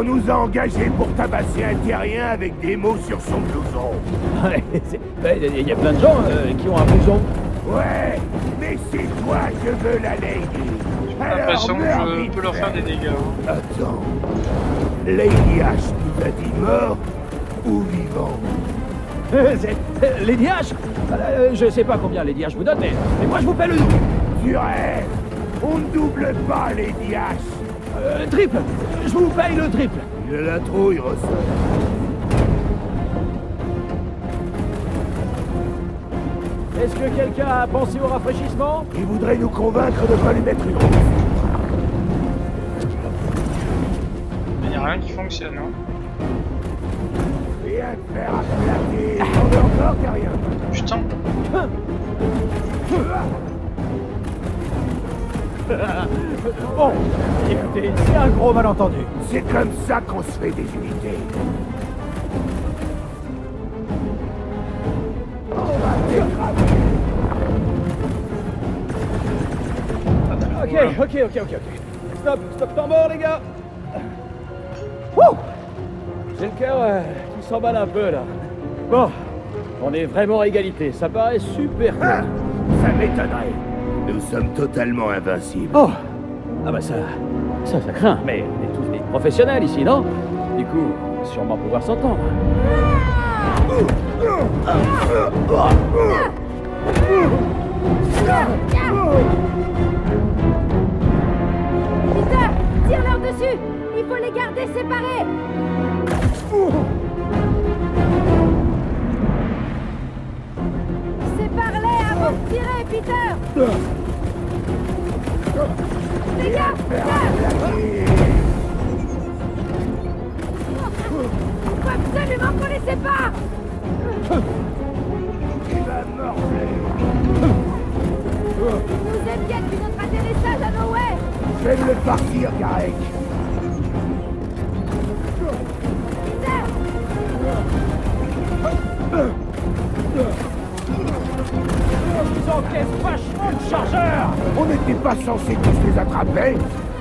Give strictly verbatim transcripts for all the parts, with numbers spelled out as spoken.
nous a engagés pour tabasser un terrien avec des mots sur son blouson. Ouais, il y a plein de gens euh, qui ont un blouson. Ouais, mais c'est toi que veut la lady. J'ai l'impression que je peux leur faire des dégâts. Attends. Lady H nous a dit mort ou vivant? Euh, Lady H euh, Je sais pas combien Lady H vous donne, mais, mais moi je vous paie le double. Tu rêves. On ne double pas Lady H. Euh, triple. Je vous paye le triple. Il a la trouille, Russell. Est-ce que quelqu'un a pensé au rafraîchissement? Il voudrait nous convaincre de ne pas lui mettre une rousse. Il n'y a rien qui fonctionne, hein. Rien de faire à plaquer. On est encore qu'à rien. Putain. Bon, écoutez, c'est un gros malentendu. C'est comme ça qu'on se fait des unités. On va t'écraser. Ok, ok, ok, ok, ok. Stop, stop tambour, les gars. Wouh! J'ai le cœur euh, qui s'emballe un peu, là. Bon, on est vraiment à égalité. Ça paraît super cool. Ah, ça m'étonnerait. Nous sommes totalement invincibles. Oh! Ah bah ça... Ça, ça craint. Mais on est tous des professionnels ici, non? Du coup, on va sûrement pouvoir s'entendre. Peter, tire-leur dessus. Il faut les garder séparés. Sépare-les avant de tirer, Peter. Les gars, Peter, il faut absolument qu'on les sépare. Il va morfler. Ils nous inquiètent de notre atterrissage à Nowhere. Je vais me le partir, Garek. Peter, Ils encaissent vachement de chargeurs! On n'était pas censé tous les attraper.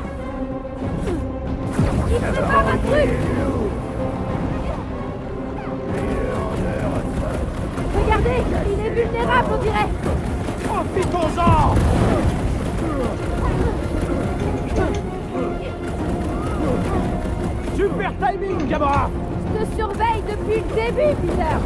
ils préparent un truc. Regardez, il est vulnérable, on dirait. Profitons-en! Super timing, Gamora! Je te surveille depuis le début, Peter.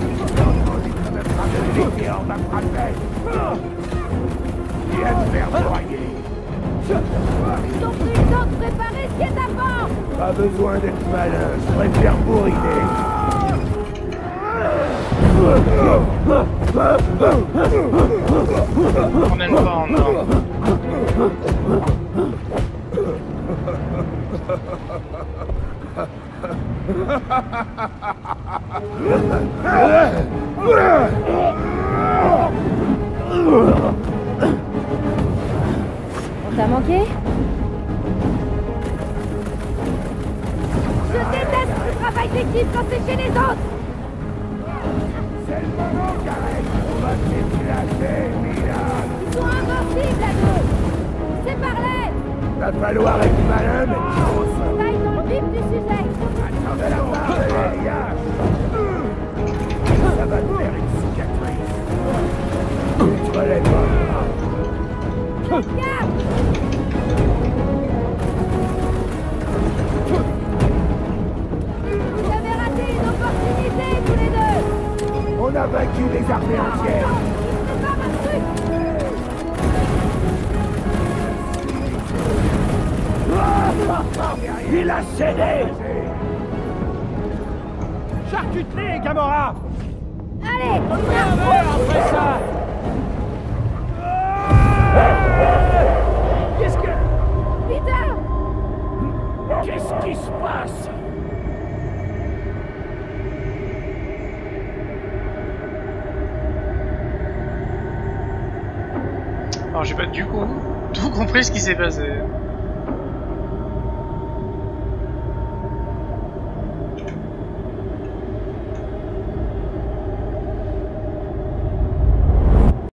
Et on va frapper. Viens me faire broyer. Ils ont pris le temps de préparer ce qui est avant. Pas besoin d'être malin, je préfère bourriner. On n'aime pas en or. On t'a manqué? Je déteste le travail d'équipe quand c'est chez les autres. C'est le moment, Garek. On va s'éclater, Milan. Ils sont invincibles à nous. Sépare-les. Va falloir être malin, mais grosse. Taille dans le vif du sujet. Attends de la part, les gars. Ça va te faire une cicatrice. Tu te relèves pas. Regarde. Vous avez raté une opportunité, tous les deux. On a vaincu les armées entières. Il prépare un truc. Il a cédé. Charcute-les, Gamora! Allez, On fait un verre après ça! Qu'est-ce que... Peter. Qu'est-ce qui se passe? Alors j'ai pas du coup tout compris ce qui s'est passé.